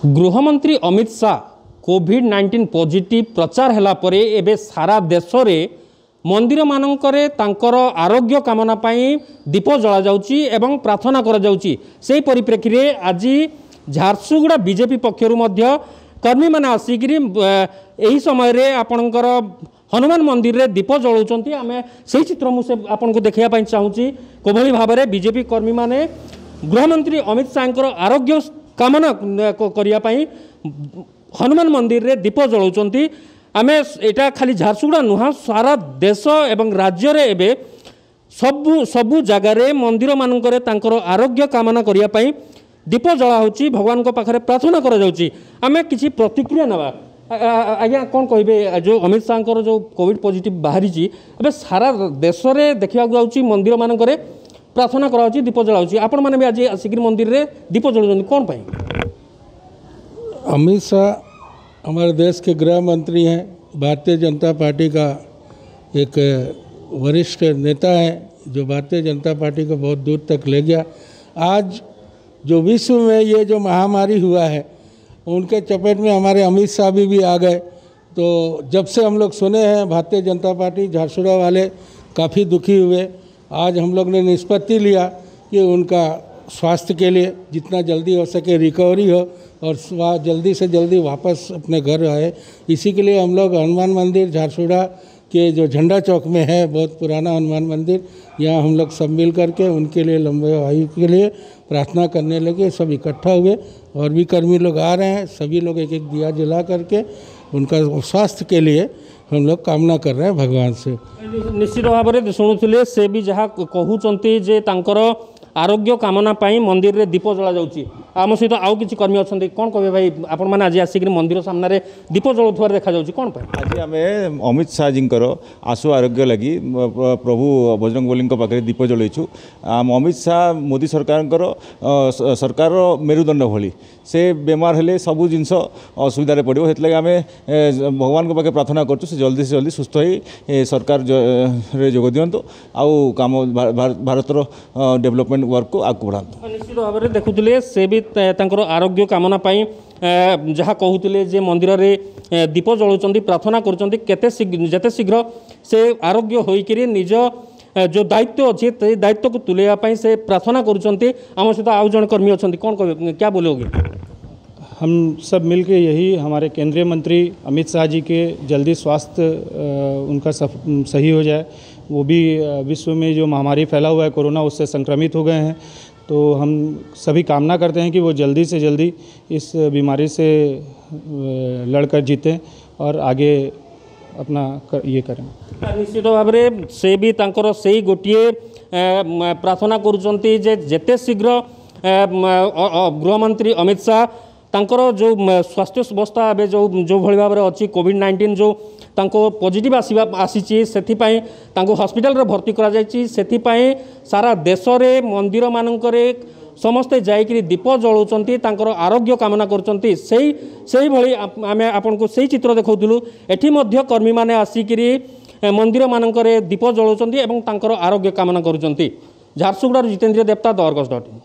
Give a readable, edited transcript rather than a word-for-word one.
गृहमंत्री अमित शाह कोविड-19 पॉजिटिव प्रचार हैला परे एबे सारा देश में मंदिर मानकरे तांकर आरोग्य कामना पाई दीप जला जाउची एवं प्रार्थना करा जाउची। सेही परिप्रेक्षी रे आज झारसुगुड़ा बीजेपी पक्षरु मध्य कर्मी माने आसिकरी एही समय रे आपणकर हनुमान मंदिर रे दीप जलाउचंती। आमे सेही चित्र मुसे आपन को देखिया पाई चाहूची कोभली भाबरे बीजेपी कर्मी माने गृहमंत्री अमित शाहकर आरोग्य कामना करिया पाई हनुमान मंदिर रे दीप जलाउचंती। आमे एटा खाली झारसुगुड़ा नुहा सारा देश एवं राज्य रे एबे सबु जगार मंदिर मानकरे तांकर आरोग्य कामना करिया पाई दीप जला होची, भगवान को पाखरे प्रार्थना करा जाउची। आमे किछि प्रतिक्रिया नबा। आज्ञा कौन कहे जो अमित शाह जो कोविड पॉजिटिव बाहरी एबे सारा देश रे देखा जाउची मंदिर मानकरे प्रार्थना करा होची, दीप जला होची। आपण माने भी आज आसिक मंदिर रे दीप जलाउछन कौन पाई? अमित शाह हमारे देश के गृह मंत्री हैं, भारतीय जनता पार्टी का एक वरिष्ठ नेता है जो भारतीय जनता पार्टी को बहुत दूर तक ले गया। आज जो विश्व में ये जो महामारी हुआ है उनके चपेट में हमारे अमित शाह भी आ गए। तो जब से हम लोग सुने हैं भारतीय जनता पार्टी झारसुगुड़ा वाले काफ़ी दुखी हुए। आज हम लोग ने निष्पत्ति लिया कि उनका स्वास्थ्य के लिए जितना जल्दी हो सके रिकवरी हो और जल्दी से जल्दी वापस अपने घर आए। इसी के लिए हम लोग हनुमान मंदिर झारसुगुड़ा के जो झंडा चौक में है, बहुत पुराना हनुमान मंदिर, यहाँ हम लोग सब मिल करके उनके लिए लंबे आयु के लिए प्रार्थना करने लगे। सब इकट्ठा हुए और भी कर्मी लोग आ रहे हैं। सभी लोग एक एक दिया जला करके उनका स्वास्थ्य के लिए हम लोग कामना कर रहे हैं भगवान से। निश्चित भाव में शुणुले से भी जहाँ कहते जे तांकर आरोग्य कामना पाई मंदिर रे दीप जला जाउची। आम सहित आउ किछि कर्मी अछंती, कोन कहबे भाई आपण माने आज आसिक मंदिर सामने रे दीप जलाउथवार देखा जाउची कोन पाई? आज आमे अमित शाह जींकर आशु आरोग्य लगी प्रभु बजरंगबली पाखे दीप जलैछु। अमित शाह मोदी सरकार मेरुदंड भली से बेमार हेले सबू जिनस असुविधा पड़ो, हेतलागी आमे भगवान को पाखे प्रार्थना करछु से जल्दी से जल्दी सुस्थ हो सरकार रे जोग दियंतु आउ काम भारतर डेवलपमेंट वर्क को आगे बढ़ा। निश्चित भाव में देखुले से भी तांकर आरोग्य कामना पाई जहाँ कहते जे मंदिर रे दीप जलाउचंती, प्रार्थना करुचंती जेते शीघ्र से आरोग्य होइकरी निज जो दायित्व अच्छे दायित्व को तुलेया पाई से प्रार्थना करुचंती। आम सहित आउ जन कर्मी अछंती, कोन कहबे क्या बोलोगे? हम सब मिलके यही हमारे केंद्रीय मंत्री अमित शाह जी के जल्दी स्वास्थ्य उनका सही हो जाए। वो भी विश्व में जो महामारी फैला हुआ है कोरोना, उससे संक्रमित हो गए हैं। तो हम सभी कामना करते हैं कि वो जल्दी से जल्दी इस बीमारी से लड़कर जीतें और आगे अपना ये करें। निश्चित भाव में से भी तांकर से गोटे प्रार्थना करुचंती जे जेते शीघ्र गृहमंत्री अमित शाह तांकर जो स्वास्थ्य अवस्था ए जो भली भाव में अच्छी कोविड-19 जो तांको पॉजिटिव आसी से हॉस्पिटल रे भर्ती करा जायछि। सेथिपाई सारा देश रे मंदिर मानकरे समस्ते जाइकरी दीप जलाउचंती, तांकर आरोग्य कामना करचंती। सेही भली आमे आपन को सेही चित्र देखौथुलु। एठी मध्य कर्मी माने आसिकरी मंदिर मानकरे दीप जलाउचंती एवं तांकर आरोग्य कामना करुचंती। झारसुगुड़ा जितेंद्र देवता, द अर्गस।